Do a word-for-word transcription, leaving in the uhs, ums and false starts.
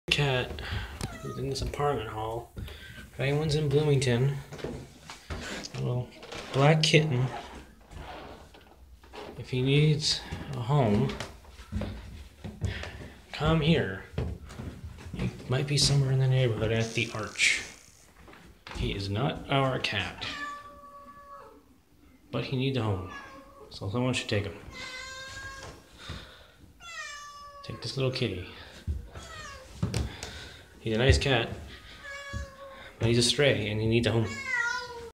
Cat within this apartment hall. If anyone's in Bloomington, a little black kitten, if he needs a home, come here. He might be somewhere in the neighborhood at the Arch. He is not our cat, but he needs a home, so someone should take him. Take this little kitty. He's a nice cat, but he's a stray and he needs a home.